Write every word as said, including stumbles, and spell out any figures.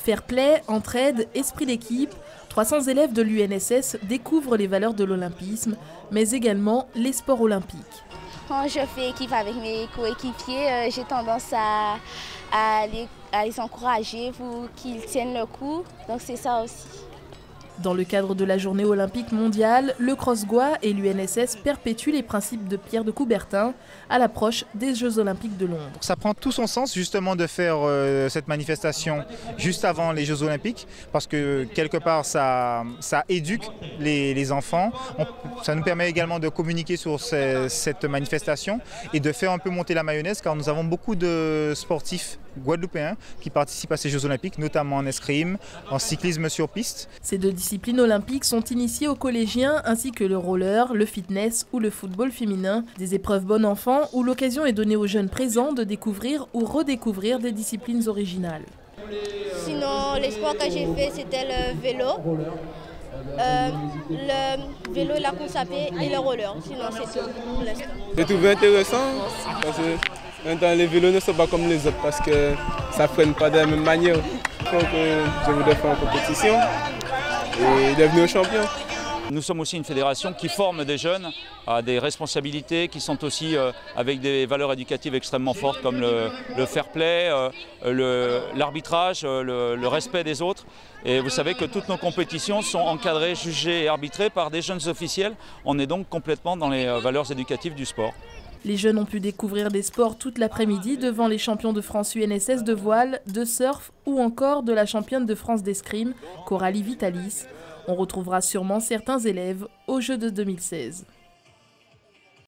Fair play, entraide, esprit d'équipe, trois cents élèves de l'U N S S découvrent les valeurs de l'olympisme, mais également les sports olympiques. Quand je fais équipe avec mes coéquipiers, euh, j'ai tendance à, à, les, à les encourager pour qu'ils tiennent le coup, donc c'est ça aussi. Dans le cadre de la journée olympique mondiale, le CrossGoa et l'U N S S perpétuent les principes de Pierre de Coubertin à l'approche des Jeux olympiques de Londres. Ça prend tout son sens justement de faire euh, cette manifestation juste avant les Jeux olympiques parce que quelque part ça, ça éduque les, les enfants. On, ça nous permet également de communiquer sur ces, cette manifestation et de faire un peu monter la mayonnaise car nous avons beaucoup de sportifs guadeloupéens qui participent à ces Jeux olympiques, notamment en escrime, en cyclisme sur piste. Ces deux disciplines olympiques sont initiées aux collégiens ainsi que le roller, le fitness ou le football féminin, des épreuves bon enfant où l'occasion est donnée aux jeunes présents de découvrir ou redécouvrir des disciplines originales. Sinon, les sports que j'ai fait, c'était le vélo, euh, le vélo, la course à pied et le roller. Sinon, c'est tout pour l'instant. J'ai trouvé intéressant parce que maintenant, les vélos ne sont pas comme les autres parce que ça ne freine pas de la même manière. Donc, euh, je voudrais faire une compétition et devenir champion. Nous sommes aussi une fédération qui forme des jeunes à des responsabilités qui sont aussi euh, avec des valeurs éducatives extrêmement fortes comme le, le fair play, euh, l'arbitrage, le, le, le respect des autres. Et vous savez que toutes nos compétitions sont encadrées, jugées et arbitrées par des jeunes officiels. On est donc complètement dans les valeurs éducatives du sport. Les jeunes ont pu découvrir des sports toute l'après-midi devant les champions de France U N S S de voile, de surf ou encore de la championne de France d'escrime, Coralie Vitalis. On retrouvera sûrement certains élèves aux Jeux de deux mille seize.